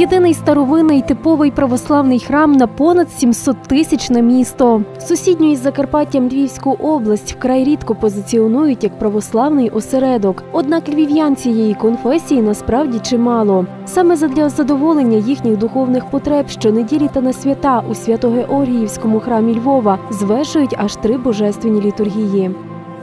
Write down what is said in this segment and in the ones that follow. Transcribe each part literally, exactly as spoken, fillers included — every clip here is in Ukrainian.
Єдиний старовинний типовий православний храм на понад сімсоттисячне місто. Сусідню із Закарпаттям Львівську область вкрай рідко позиціонують як православний осередок. Однак львів'ян цієї конфесії насправді чимало. Саме задля задоволення їхніх духовних потреб щонеділі та на свята у Свято-Георгіївському храмі Львова звершують аж три божественні літургії.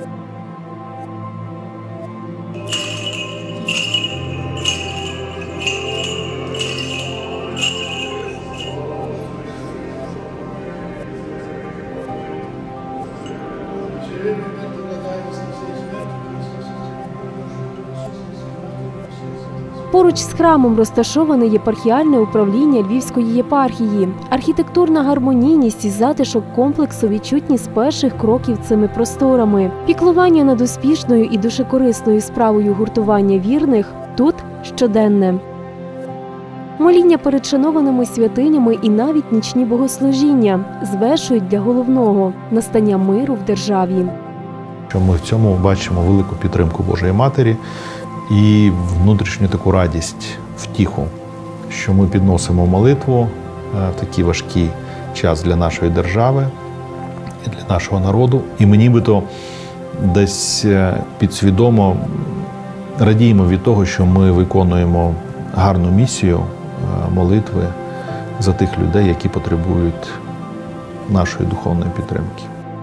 Поруч з храмом розташоване єпархіальне управління Львівської єпархії. Архітектурна гармонійність і затишок комплексу відчутні з перших кроків цими просторами. Піклування над успішною і душекорисною справою гуртування вірних тут щоденне. Моління перед шанованими святинями і навіть нічні богослужіння звершують для головного – настання миру в державі. Ми в цьому бачимо велику підтримку Божої Матері і внутрішню таку радість, втіху, що ми підносимо молитву в такий важкий час для нашої держави і для нашого народу. І ми нібито десь підсвідомо радіємо від того, що ми виконуємо гарну місію молитви за тих людей, які потребують нашої духовної підтримки.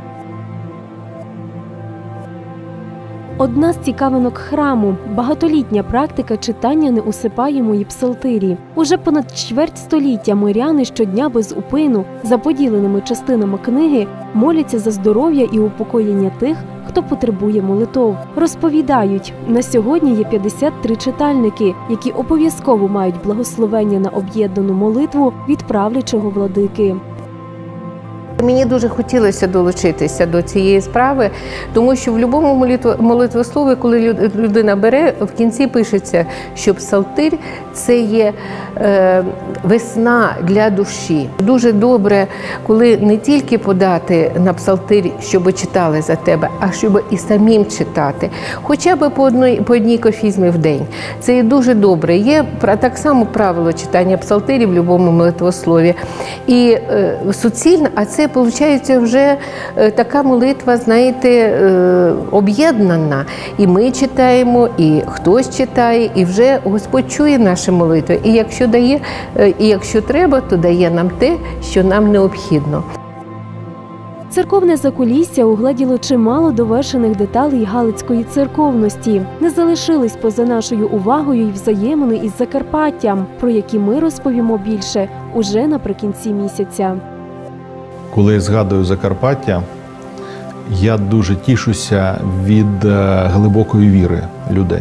Одна з цікавинок храму – багатолітня практика читання неусипаємої псалтирі. Уже понад чверть століття миряни щодня без упину, за поділеними частинами книги, моляться за здоров'я і упокоєння тих, хто потребує молитов. Розповідають, на сьогодні є п'ятдесят три читальники, які обов'язково мають благословення на об'єднану молитву від правлячого владики. Мені дуже хотілося долучитися до цієї справи, тому що в будь-якому молитвослові, коли людина бере, в кінці пишеться, що псалтир – це є е, весна для душі. Дуже добре, коли не тільки подати на псалтир, щоб читали за тебе, а щоб і самим читати. Хоча б по одній, по одній кофізмі в день. Це є дуже добре. Є так само правило читання псалтирів в будь-якому молитвослові. І е, суцільно, а це виходить вже така молитва, знаєте, об'єднана. І ми читаємо, і хтось читає, і вже Господь чує наші молитви. І якщо дає, і якщо треба, то дає нам те, що нам необхідно. Церковне закулісся угледіло чимало довершених деталей галицької церковності. Не залишились поза нашою увагою й взаємини із Закарпаттям, про які ми розповімо більше уже наприкінці місяця. Коли я згадую Закарпаття, я дуже тішуся від глибокої віри людей.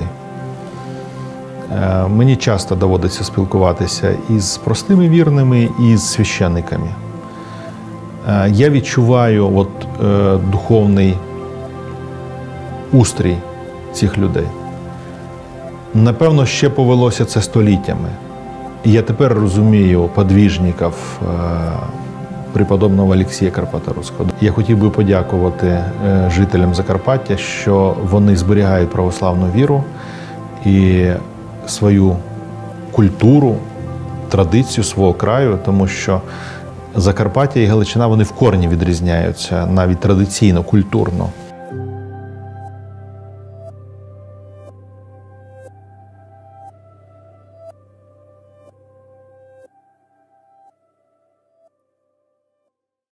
Мені часто доводиться спілкуватися із простими вірними, і з священниками. Я відчуваю от, е, духовний устрій цих людей. Напевно, ще повелося це століттями. І я тепер розумію подвіжників е, преподобного Олексія Карпаторського. Я хотів би подякувати е, жителям Закарпаття, що вони зберігають православну віру і свою культуру, традицію свого краю, тому що Закарпаття і Галичина, вони в корні відрізняються, навіть традиційно, культурно.